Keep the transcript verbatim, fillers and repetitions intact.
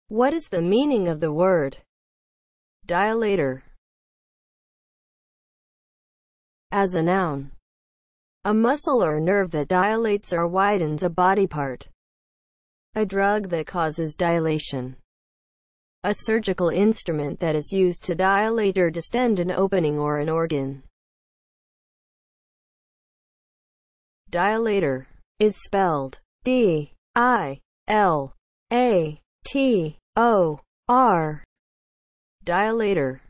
What is the meaning of the word dilator? As a noun, a muscle or nerve that dilates or widens a body part. A drug that causes dilation. A surgical instrument that is used to dilate or distend an opening or an organ. Dilator is spelled D I L A T O R. Dilator.